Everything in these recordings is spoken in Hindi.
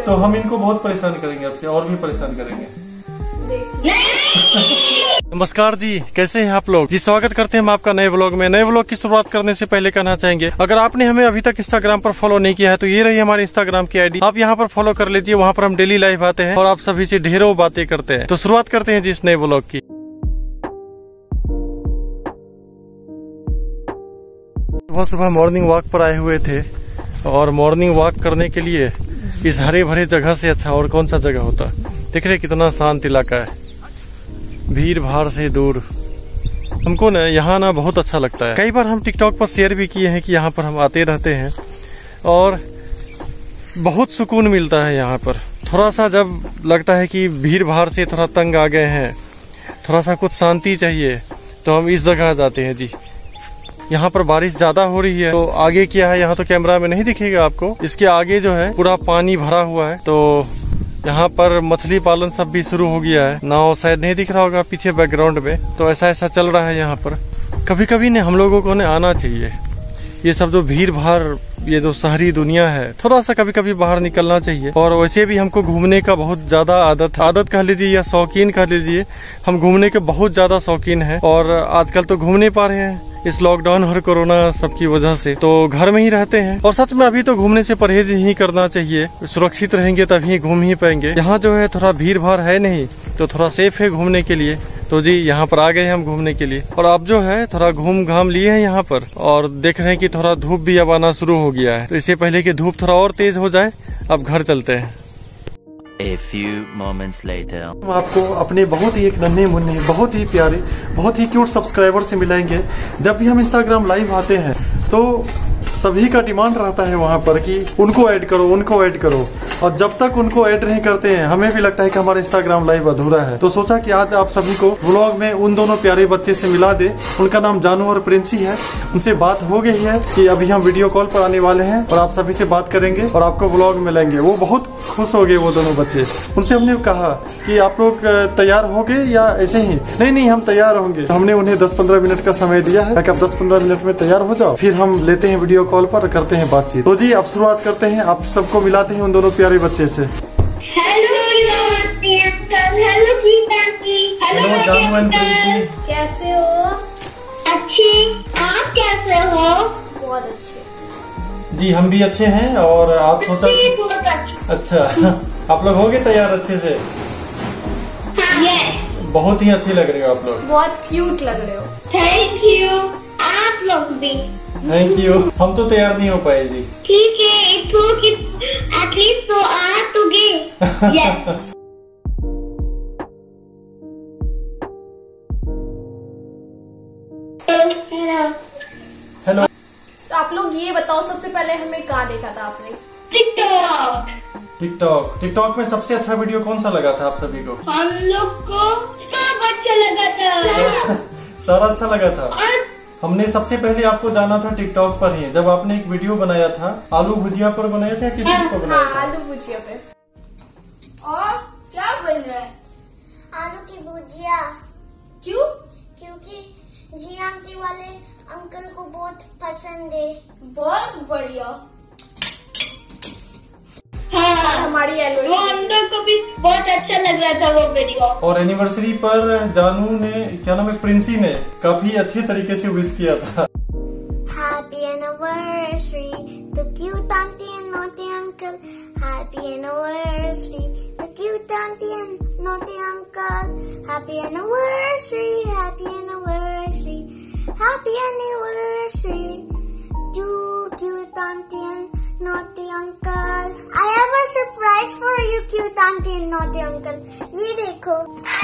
तो हम इनको बहुत परेशान करेंगे, आपसे और भी परेशान करेंगे। नमस्कार जी, कैसे हैं आप लोग जी? स्वागत करते हैं हम आपका नए व्लॉग में। नए व्लॉग की शुरुआत करने से पहले कहना चाहेंगे, अगर आपने हमें अभी तक इंस्टाग्राम पर फॉलो नहीं किया है तो ये रही हमारी इंस्टाग्राम की आईडी, आप यहाँ पर फॉलो कर लीजिए। वहाँ पर हम डेली लाइव आते हैं और आप सभी से ढेरों बातें करते हैं। तो शुरुआत करते हैं जी इस नए व्लॉग की। सुबह मॉर्निंग वॉक पर आए हुए थे और मॉर्निंग वॉक करने के लिए इस हरे भरे जगह से अच्छा और कौन सा जगह होता। देख रहे कितना शांत इलाका है, भीड़ भाड़ से दूर। हमको ना यहाँ ना बहुत अच्छा लगता है। कई बार हम टिकटॉक पर शेयर भी किए हैं कि यहाँ पर हम आते रहते हैं और बहुत सुकून मिलता है यहाँ पर। थोड़ा सा जब लगता है कि भीड़ भाड़ से थोड़ा तंग आ गए हैं, थोड़ा सा कुछ शांति चाहिए, तो हम इस जगह जाते हैं जी। यहाँ पर बारिश ज्यादा हो रही है तो आगे क्या है यहाँ तो कैमरा में नहीं दिखेगा आपको। इसके आगे जो है पूरा पानी भरा हुआ है, तो यहाँ पर मछली पालन सब भी शुरू हो गया है। नाव शायद नहीं दिख रहा होगा पीछे बैकग्राउंड में, तो ऐसा चल रहा है यहाँ पर। कभी कभी ने हम लोगों को आना चाहिए। ये सब जो भीड़ भाड़, ये जो शहरी दुनिया है, थोड़ा सा कभी कभी बाहर निकलना चाहिए। और वैसे भी हमको घूमने का बहुत ज्यादा आदत कह लीजिए या शौकीन कह लीजिए। हम घूमने के बहुत ज्यादा शौकीन है और आजकल तो घूम नहीं पा रहे हैं इस लॉकडाउन और कोरोना सबकी वजह से, तो घर में ही रहते हैं। और सच में अभी तो घूमने से परहेज ही करना चाहिए। सुरक्षित रहेंगे तभी घूम ही पाएंगे। यहाँ जो है थोड़ा भीड़ भाड़ है नहीं, तो थोड़ा सेफ है घूमने के लिए। तो जी यहाँ पर आ गए हम घूमने के लिए और अब जो है थोड़ा घूम घाम लिए हैं यहाँ पर। और देख रहे हैं कि थोड़ा धूप भी अब आना शुरू हो गया है, तो इससे पहले कि धूप थोड़ा और तेज हो जाए अब घर चलते हैं। A few moments later. हम आपको अपने बहुत ही एक नन्हे मुन्ने, बहुत ही प्यारे, बहुत ही क्यूट सब्सक्राइबर से मिलाएंगे। जब भी हम इंस्टाग्राम लाइव आते हैं तो सभी का डिमांड रहता है वहाँ पर कि उनको ऐड करो, उनको ऐड करो। और जब तक उनको ऐड नहीं करते हैं हमें भी लगता है कि हमारा इंस्टाग्राम लाइव अधूरा है। तो सोचा कि आज आप सभी को व्लॉग में उन दोनों प्यारे बच्चे से मिला दे। उनका नाम जानू और प्रिंसी है। उनसे बात हो गई है कि अभी हम वीडियो कॉल पर आने वाले हैं और आप सभी से बात करेंगे और आपको व्लॉग में लेंगे। वो बहुत खुश हो गए वो दोनों बच्चे। उनसे हमने कहा कि आप लोग तैयार हो गए या ऐसे ही? नहीं हम तैयार होंगे। हमने उन्हें 10-15 मिनट का समय दिया है ताकि आप 10-15 मिनट में तैयार हो जाओ, फिर हम लेते हैं वीडियो कॉल पर करते हैं बातचीत। तो जी अब शुरुआत करते हैं, आप सबको मिलाते हैं उन दोनों प्यारे बच्चे से। हेलो जानू एंड प्रिंसी, कैसे हो? अच्छे, आप कैसे हो? बहुत अच्छे जी, हम भी अच्छे हैं। और आप सोचा कि अच्छा आप लोग हो गए तैयार अच्छे से? बहुत ही अच्छे लग रहे हो आप लोग, बहुत क्यूट लग रहे हो। थैंक यू, आप लोग भी। Thank you. हम तो तैयार नहीं हो पाए जी। ठीक है, एटलीस्ट तो आ तो गए। हेलो। तो आप लोग ये बताओ, सबसे पहले हमें कहाँ देखा था आपने? टिकटॉक में सबसे अच्छा वीडियो कौन सा लगा था आप सभी को? हम लोग को सब अच्छा लगा था। सारा अच्छा लगा था। हमने सबसे पहले आपको जाना था टिकटॉक पर ही, जब आपने एक वीडियो बनाया था आलू भुजिया पर बनाया था, किसी पर बनाया था? आलू भुजिया पे। और क्या बन रहा है? आलू की भुजिया। क्यों? क्योंकि जी आंटी वाले अंकल को बहुत पसंद है। बहुत बढ़िया। और हमारी वो एनिवर्सरी हम लोग को भी बहुत अच्छा लग रहा था वो वीडियो। और एनिवर्सरी पर जानू ने, क्या नाम है, प्रिंसी ने काफी अच्छे तरीके से विश किया था। Happy anniversary to cute auntie and naughty uncle. Happy anniversary to cute auntie and naughty uncle. Happy anniversary, happy anniversary, happy anniversary to cute auntie and naughty uncle. I have a surprise for you, cute auntie and naughty uncle. ये देखो।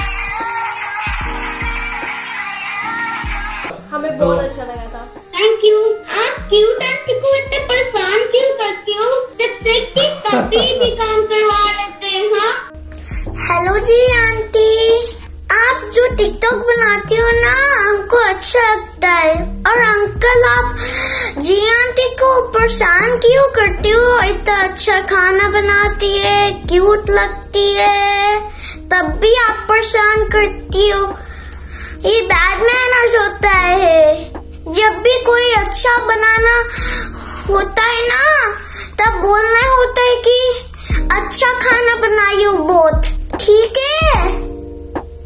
हमें बहुत अच्छा लगा था। Thank you. आप क्यूट आंटी को इतने परेशान क्यों करती हो? कभी भी काम करवा लेते हैं। हाँ हेलो जी आंटी, आप जो टिकटॉक बनाती हो ना हमको अच्छा लगता है। और अंकल आप जी आंटी को परेशान क्यों करती हो? इतना अच्छा खाना बनाती है, क्यूट लगती है, तब भी आप परेशान करती हो। ये बैड मैनर्स होता है। जब भी कोई अच्छा बनाना होता है ना तब बोलना होता है कि अच्छा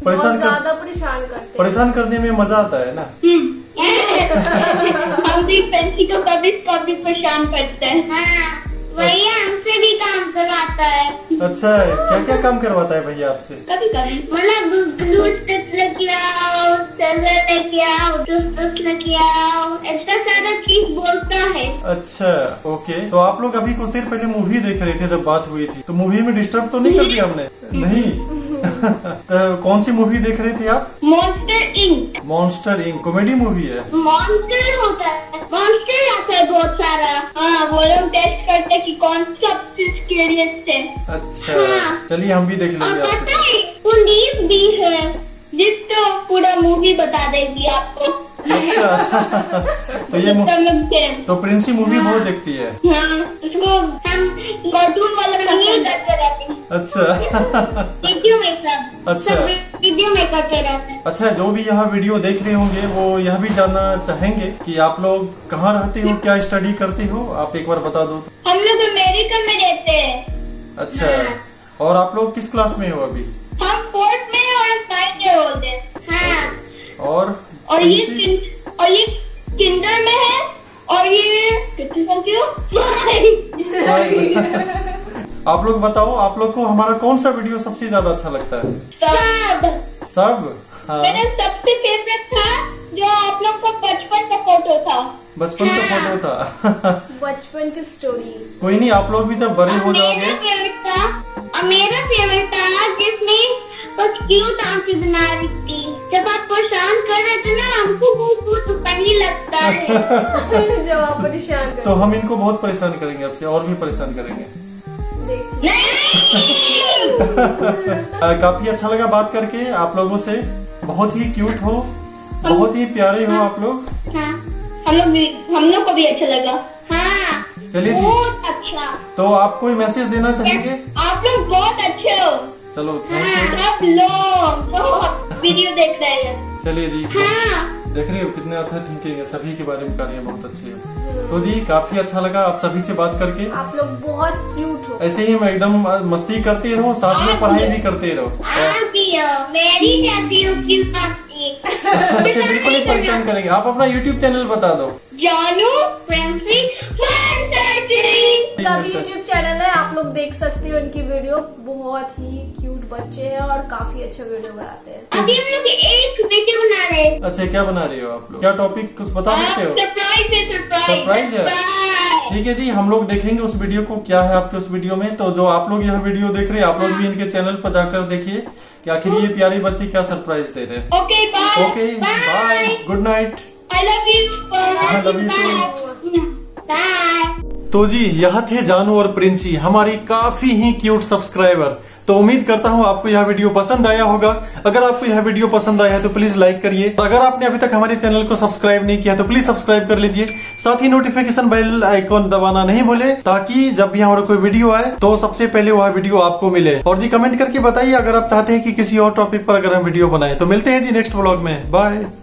बहुत ज्यादा परेशान करते हैं। परेशान करने में मजा आता है ना। हम भी पेंसी को कभी कभी परेशान करते हैं। हाँ, भैया हमसे भी काम करवाता है। अच्छा है, क्या क्या काम करवाता है भैया आपसे? कभी कभी मतलब दूध लेके आओ, सर्वर लेके आओ, दूध लेके आओ, ऐसा सारा चीज बोलता है। अच्छा ओके। तो आप लोग अभी कुछ देर पहले मूवी देख रहे थे, जब बात हुई थी तो मूवी में डिस्टर्ब तो नहीं कर दिया हमने? नहीं। तो कौन सी मूवी देख रहे थे आप? Monster Inc. Monster Inc comedy movie है। मॉन्स्टर होता है, मॉन्स्टर आता है बहुत सारा। हाँ, वो लोग टेस्ट करते हैं कि कौन सबसे स्केरियस्ट है। अच्छा हाँ। चलिए हम भी देख और लेंगे आपके पता साथ। है पुनीत भी है, जिस तो पूरा मूवी बता देगी आपको। अच्छा तो ये तो प्रिंसी मूवी बहुत देखती है। हाँ, उसको हम कार्टून वाला नहीं करते रहते हैं। अच्छा वीडियो में सब। अच्छा। सब वीडियो में करते रहते हैं। अच्छा, जो भी यह वीडियो देख रहे होंगे वो यह भी जानना चाहेंगे कि आप लोग कहाँ रहते हो, क्या स्टडी करते हो, आप एक बार बता दो। हम लोग अमेरिका में रहते हैं। अच्छा, और आप लोग किस क्लास में हो अभी? हम 4th में और 5 year old है। हाँ। और ये किंडर में है और ये कितनी संख्या? आप लोग बताओ, आप लोग को हमारा कौन सा वीडियो सबसे ज्यादा अच्छा लगता है? सब। हाँ। मेरा सबसे फेवरेट था जो आप लोग का बचपन का फोटो था। बचपन का फोटो था। बचपन की स्टोरी। कोई नहीं, आप लोग भी जब बड़े हो जाओगे। मेरा फेवरेट था जिसमें बस क्यूट आंखें बना रही थी। जब आप परेशान कर रहे थे ना, हमको बहुत फनी लगता है। जब आप परेशान तो हम इनको बहुत परेशान करेंगे, आपसे और भी परेशान करेंगे। काफी अच्छा लगा बात करके आप लोगों से। बहुत ही क्यूट हो, बहुत ही प्यारे हो आप लोग। हाँ, हम लोग को भी अच्छा लगा। हाँ, चलिए जी, बहुत अच्छा। तो आप कोई मैसेज देना चाहेंगे? आप लोग बहुत अच्छे हो। चलो थैंक यू। आप लोग बहुत वीडियो देख रहे हैं। चलिए जी। हाँ। देख रहे हो कितने अच्छा थिंकिंग है, सभी के बारे में कर रहे हैं, बहुत अच्छे हो। तो जी काफी अच्छा लगा आप सभी से बात करके। आप लोग बहुत क्यूट हो। ऐसे ही मैं एकदम मस्ती करते रहो, साथ में पढ़ाई भी करते रहो। मेरी जाती हूँ क्यूट आंटी। अच्छा बिल्कुल ही परेशान करेंगे। आप अपना YouTube चैनल बता दो। जानू प्रिंसी का भी YouTube चैनल है, आप लोग देख सकते हो उनकी वीडियो। बहुत ही क्यूट बच्चे हैं और काफी अच्छा वीडियो बनाते हैं। अभी हम लोग एक वीडियो बना रहे हैं। अच्छा क्या बना रहे हो आप लोग? क्या टॉपिक कुछ बता सकते हो? सरप्राइज है। ठीक है जी, हम लोग देखेंगे उस वीडियो को, क्या है आपके उस वीडियो में। तो जो आप लोग यह वीडियो देख रहे हैं, आप लोग भी इनके चैनल पर जाकर देखिए कि आखिर ये प्यारे बच्चे क्या सरप्राइज दे रहे हैं। Okay bye, good night. I love you. I love you too. Bye. तो जी यह थे जानू और प्रिंसी, हमारी काफी ही क्यूट सब्सक्राइबर। तो उम्मीद करता हूँ आपको यह वीडियो पसंद आया होगा। अगर आपको यह वीडियो पसंद आया है तो प्लीज लाइक करिए। और अगर आपने अभी तक हमारे चैनल को सब्सक्राइब नहीं किया तो प्लीज सब्सक्राइब कर लीजिए। साथ ही नोटिफिकेशन बेल आइकॉन दबाना नहीं भूले, ताकि जब भी हमारा कोई वीडियो आए तो सबसे पहले वह वीडियो आपको मिले। और जी कमेंट करके बताइए अगर आप चाहते हैं कि किसी और टॉपिक पर अगर हम वीडियो बनाए। तो मिलते हैं जी नेक्स्ट व्लॉग में। बाय।